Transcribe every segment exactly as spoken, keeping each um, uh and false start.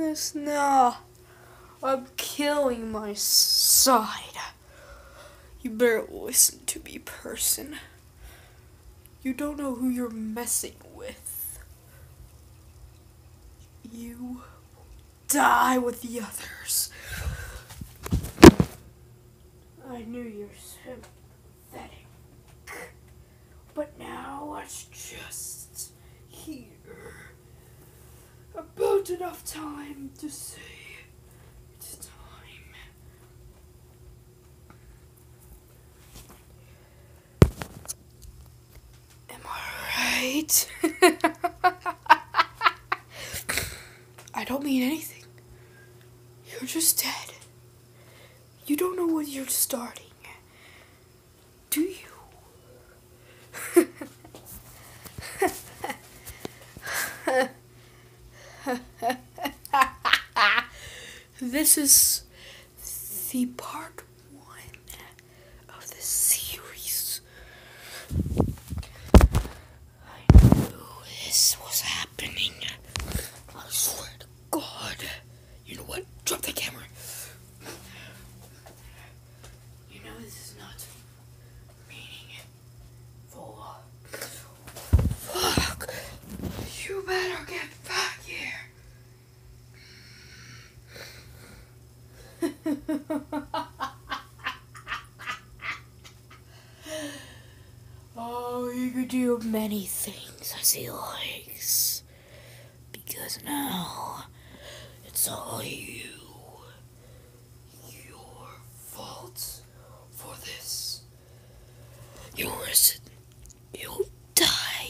this? Nah. I'm killing my side. You better listen to me, person. You don't know who you're messing with. You die with the others. I knew you're sympathetic. But now it's just here. About enough time to say it's time. Am I right? I don't mean anything. You're just dead. You don't know what you're starting. Do you? This is the part one of the series. I knew this was happening. I swear to God. You know what? Drop the camera. You know this is not meaningful. Fuck. You better get back here. Oh, he could do many things as he likes. Because now, it's all you. Your fault for this. Yours. You'll die.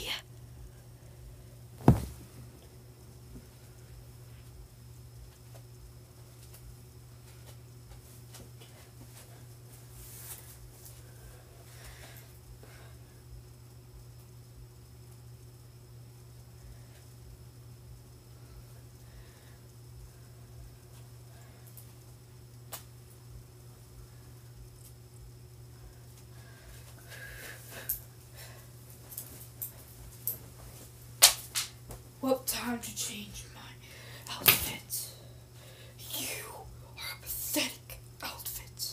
Well, time to change my outfit. You are a pathetic outfit.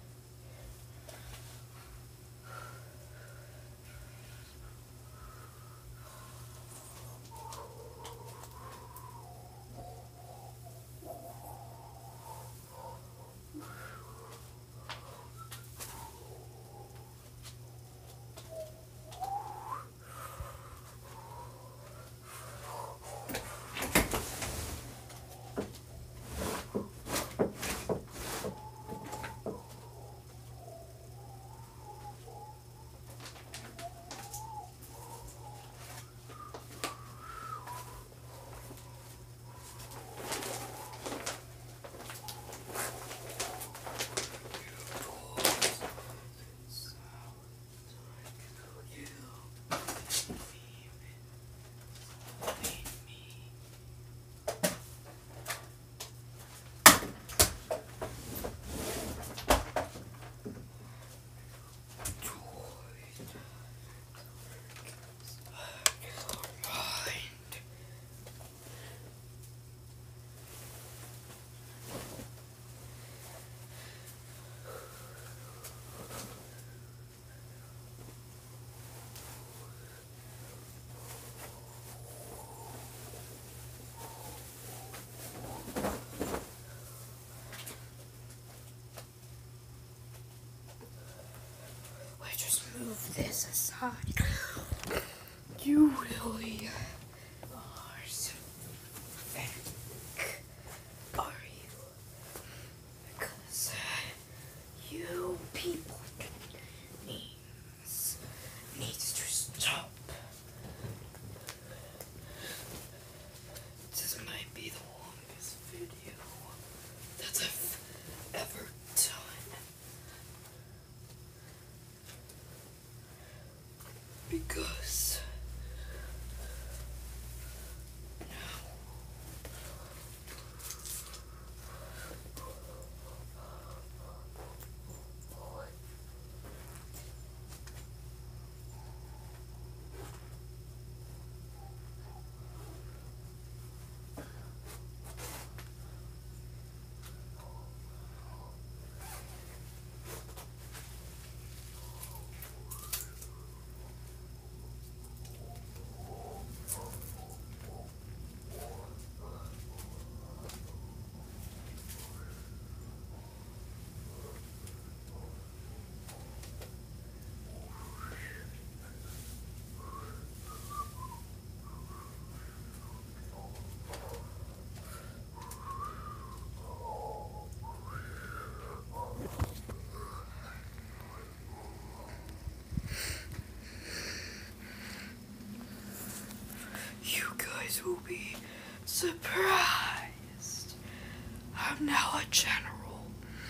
Move this aside. You really are so pathetic, are you? Because uh, you people needs needs to stop. This might be the longest video that I've ever done. Because now to be surprised. I'm now a general.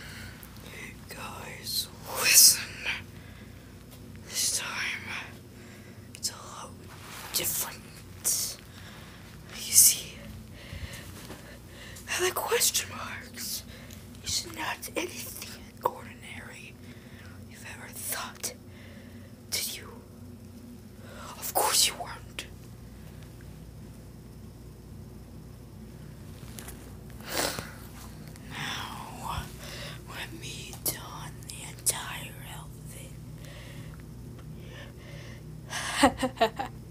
Guys, listen. This time, it's a lot different. You see, the question marks is not anything ordinary you've ever thought. Did you? Of course you weren't. Now, let me don the entire outfit.